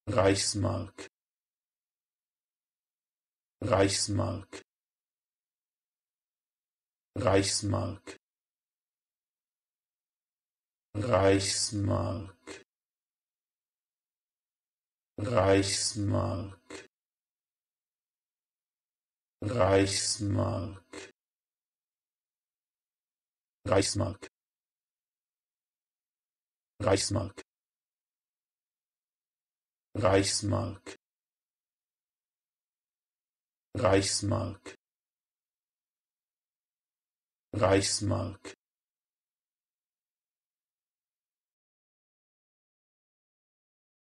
Reichsmark, Reichsmark, Reichsmark, Reichsmark, Reichsmark, Reichsmark, Reichsmark, Reichsmark, Reichsmark, Reichsmark, Reichsmark,